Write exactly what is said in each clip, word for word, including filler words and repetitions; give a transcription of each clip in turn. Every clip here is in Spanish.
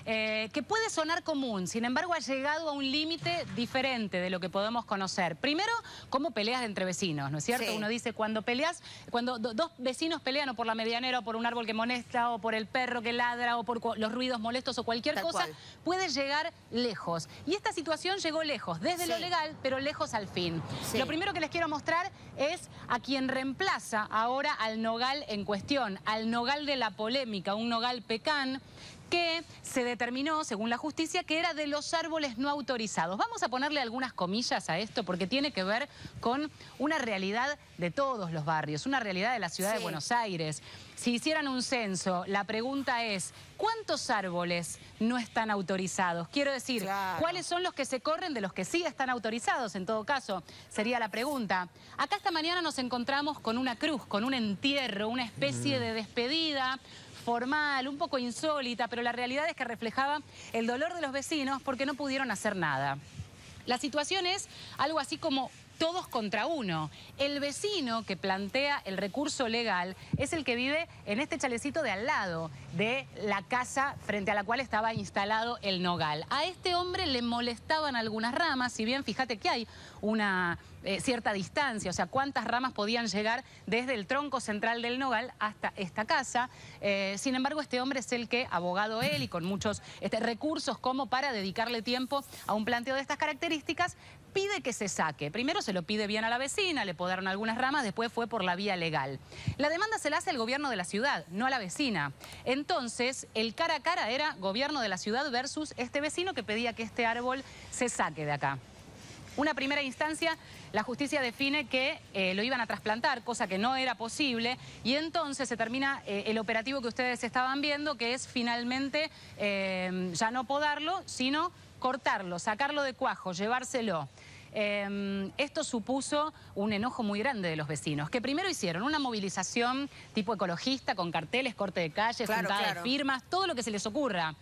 eh, que puede sonar común, sin embargo ha llegado a un límite diferente de lo que podemos conocer. Primero, como peleas entre vecinos, ¿no es cierto? Sí. Uno dice, cuando peleas, cuando do, dos vecinos pelean o por la medianera o por un árbol que molesta o por el perro que ladra o por los ruidos molestos o cualquier Tal cosa, cual. puede llegar lejos. Y esta situación llegó lejos, desde Sí. lo legal, pero lejos al fin. Sí. Lo primero que les quiero mostrar es a quien reemplaza ahora al nogal en cuestión, al nogal de la polémica, un nogal pecán, que se determinó, según la justicia, que era de los árboles no autorizados. Vamos a ponerle algunas comillas a esto porque tiene que ver con una realidad de todos los barrios, una realidad de la ciudad Sí. de Buenos Aires. Si hicieran un censo, la pregunta es, ¿cuántos árboles no están autorizados? Quiero decir, Claro. ¿cuáles son los que se corren de los que sí están autorizados? En todo caso, sería la pregunta. Acá esta mañana nos encontramos con una cruz, con un entierro, una especie de despedida formal, un poco insólita, pero la realidad es que reflejaba el dolor de los vecinos porque no pudieron hacer nada. La situación es algo así como todos contra uno. El vecino que plantea el recurso legal es el que vive en este chalecito de al lado de la casa frente a la cual estaba instalado el nogal. A este hombre le molestaban algunas ramas, si bien fíjate que hay una eh, cierta distancia, o sea, cuántas ramas podían llegar desde el tronco central del nogal hasta esta casa. Eh, sin embargo, este hombre es el que, abogado él y con muchos este, recursos como para dedicarle tiempo a un planteo de estas características, pide que se saque. Primero se lo pide bien a la vecina, le podaron algunas ramas, después fue por la vía legal. La demanda se la hace el gobierno de la ciudad, no a la vecina. Entonces, el cara a cara era gobierno de la ciudad versus este vecino que pedía que este árbol se saque de acá. Una primera instancia, la justicia define que eh, lo iban a trasplantar, cosa que no era posible, y entonces se termina eh, el operativo que ustedes estaban viendo, que es finalmente eh, ya no podarlo, sino cortarlo, sacarlo de cuajo, llevárselo. Eh, esto supuso un enojo muy grande de los vecinos, que primero hicieron una movilización tipo ecologista, con carteles, corte de calles, Claro, juntada claro. de firmas, todo lo que se les ocurra.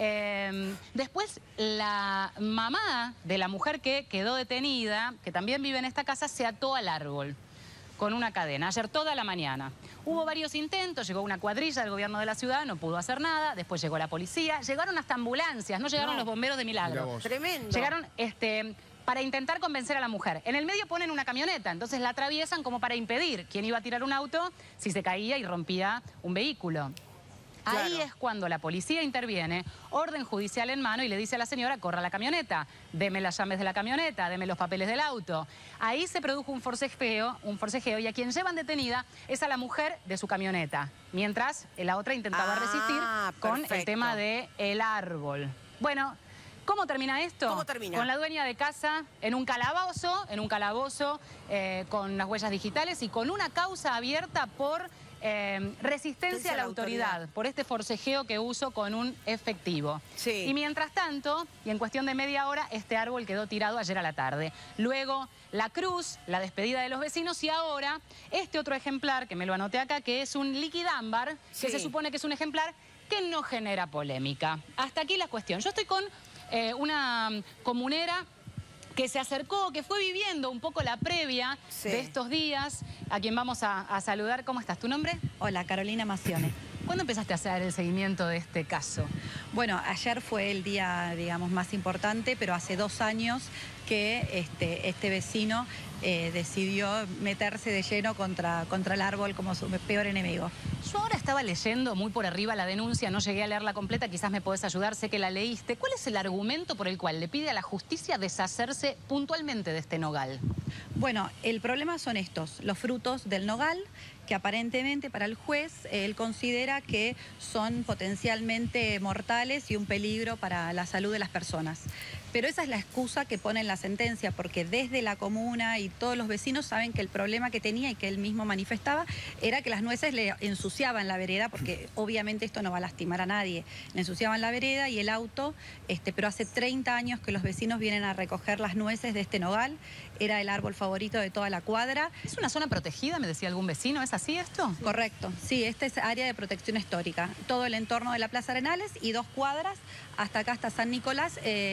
Eh, después, la mamá de la mujer que quedó detenida, que también vive en esta casa, se ató al árbol con una cadena, ayer toda la mañana. Hubo varios intentos, llegó una cuadrilla del gobierno de la ciudad, no pudo hacer nada, después llegó la policía, llegaron hasta ambulancias, no llegaron No. los bomberos de milagro. Tremendo. Llegaron este, para intentar convencer a la mujer. En el medio ponen una camioneta, entonces la atraviesan como para impedir quién iba a tirar un auto si se caía y rompía un vehículo. Ahí Claro. es cuando la policía interviene, orden judicial en mano, y le dice a la señora, corra la camioneta, deme las llaves de la camioneta, deme los papeles del auto. Ahí se produjo un forcejeo, un forcejeo, y a quien llevan detenida es a la mujer de su camioneta, mientras la otra intentaba Ah, resistir con el perfecto. tema del árbol. Bueno, ¿cómo termina esto? ¿Cómo termina? Con la dueña de casa en un calabozo, en un calabozo eh, con las huellas digitales y con una causa abierta por eh, resistencia a la autoridad, autoridad, por este forcejeo que uso con un efectivo. Sí. Y mientras tanto, y en cuestión de media hora, este árbol quedó tirado ayer a la tarde. Luego, la cruz, la despedida de los vecinos, y ahora este otro ejemplar, que me lo anoté acá, que es un liquidámbar, Sí. que se supone que es un ejemplar que no genera polémica. Hasta aquí la cuestión. Yo estoy con eh, una comunera que se acercó, que fue viviendo un poco la previa Sí. de estos días, a quien vamos a, a saludar. ¿Cómo estás? ¿Tu nombre? Hola, Carolina Macione. ¿Cuándo empezaste a hacer el seguimiento de este caso? Bueno, ayer fue el día, digamos, más importante, pero hace dos años que este, este vecino eh, decidió meterse de lleno contra, contra el árbol como su peor enemigo. Yo ahora estaba leyendo muy por arriba la denuncia, no llegué a leerla completa, quizás me podés ayudar, sé que la leíste. ¿Cuál es el argumento por el cual le pide a la justicia deshacerse puntualmente de este nogal? Bueno, el problema son estos, los frutos del nogal, que aparentemente para el juez eh, él considera que son potencialmente mortales y un peligro para la salud de las personas. Pero esa es la excusa que pone en la sentencia, porque desde la comuna y todos los vecinos saben que el problema que tenía y que él mismo manifestaba era que las nueces le ensuciaban la vereda, porque obviamente esto no va a lastimar a nadie. Le ensuciaban la vereda y el auto, este, pero hace treinta años que los vecinos vienen a recoger las nueces de este nogal. Era el árbol favorito de toda la cuadra. ¿Es una zona protegida, me decía algún vecino? ¿Es así esto? Correcto, sí, esta es área de protección histórica. Todo el entorno de la Plaza Arenales y dos cuadras, hasta acá, hasta San Nicolás, eh, la forestación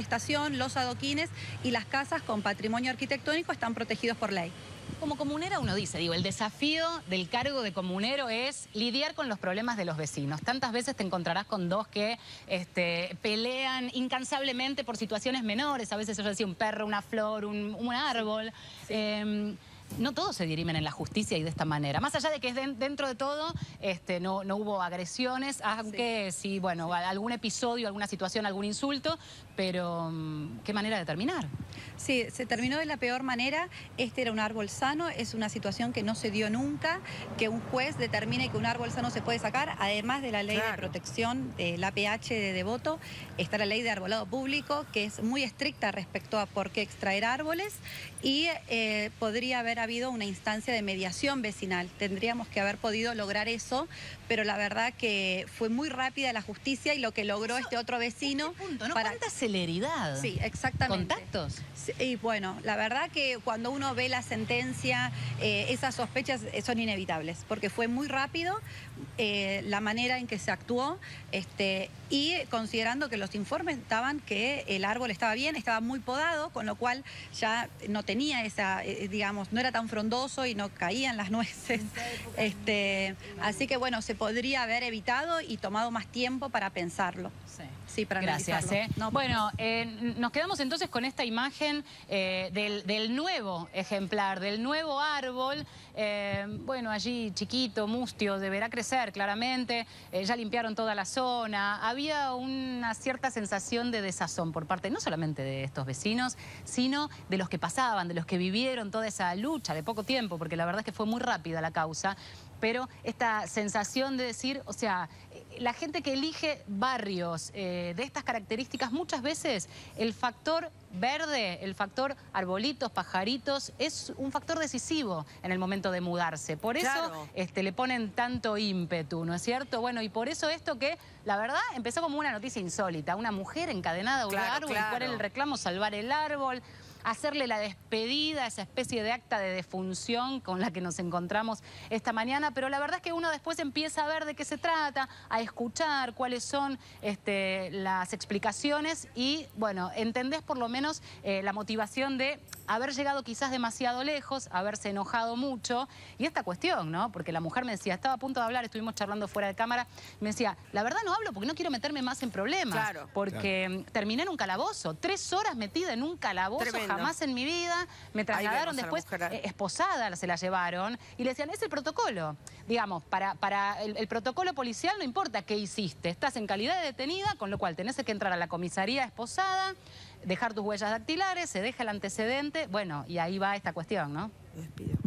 forestación, los adoquines y las casas con patrimonio arquitectónico están protegidos por ley. Como comunera uno dice, digo, el desafío del cargo de comunero es lidiar con los problemas de los vecinos. Tantas veces te encontrarás con dos que este, pelean incansablemente por situaciones menores. A veces yo decía un perro, una flor, un, un árbol. Sí, sí. Eh, No todos se dirimen en la justicia y de esta manera. Más allá de que de, dentro de todo este, no, no hubo agresiones, aunque sí. sí, bueno, algún episodio, alguna situación, algún insulto, pero ¿qué manera de terminar? Sí, se terminó de la peor manera. Este era un árbol sano, es una situación que no se dio nunca, que un juez determine que un árbol sano se puede sacar, además de la ley claro. de protección, eh, la P H de Devoto, está la ley de arbolado público, que es muy estricta respecto a por qué extraer árboles, y eh, podría haber habido una instancia de mediación vecinal. Tendríamos que haber podido lograr eso, pero la verdad que fue muy rápida la justicia y lo que logró eso, este otro vecino... ¿Este punto, no? Para... ¿Cuánta celeridad? Sí, exactamente. ¿Contactos? Sí, y bueno, la verdad que cuando uno ve la sentencia, eh, esas sospechas son inevitables, porque fue muy rápido eh, la manera en que se actuó, este, y considerando que los informes estaban que el árbol estaba bien, estaba muy podado, con lo cual ya no tenía esa, eh, digamos, no era tan frondoso y no caían las nueces. Este, así que bueno, se podría haber evitado y tomado más tiempo para pensarlo. Sí, sí para Gracias. Eh. No, bueno, eh, nos quedamos entonces con esta imagen eh, del, del nuevo ejemplar, del nuevo árbol. Eh, bueno, allí chiquito, mustio, deberá crecer claramente. Eh, ya limpiaron toda la zona. Había una cierta sensación de desazón por parte no solamente de estos vecinos, sino de los que pasaban, de los que vivieron toda esa lucha de poco tiempo, porque la verdad es que fue muy rápida la causa. Pero esta sensación de decir, o sea, la gente que elige barrios eh, de estas características, muchas veces el factor verde, el factor arbolitos, pajaritos, es un factor decisivo en el momento de mudarse. Por eso claro. este, le ponen tanto ímpetu, ¿no es cierto? Bueno, y por eso esto que, la verdad, empezó como una noticia insólita. Una mujer encadenada a un claro, árbol, claro. y por el reclamo salvar el árbol, hacerle la despedida, esa especie de acta de defunción con la que nos encontramos esta mañana, pero la verdad es que uno después empieza a ver de qué se trata, a escuchar cuáles son este, las explicaciones y, bueno, entendés por lo menos eh, la motivación de haber llegado quizás demasiado lejos, haberse enojado mucho, y esta cuestión, ¿no? Porque la mujer me decía, estaba a punto de hablar, estuvimos charlando fuera de cámara, me decía, la verdad no hablo porque no quiero meterme más en problemas, claro, porque claro. terminé en un calabozo, tres horas metida en un calabozo, Tremendo. Jamás en mi vida, me trasladaron después, eh, esposada se la llevaron, y le decían, es el protocolo, digamos, para, para el, el protocolo policial no importa qué hiciste, estás en calidad de detenida, con lo cual tenés que entrar a la comisaría esposada, dejar tus huellas dactilares, se deja el antecedente, bueno, y ahí va esta cuestión, ¿no? Me despido.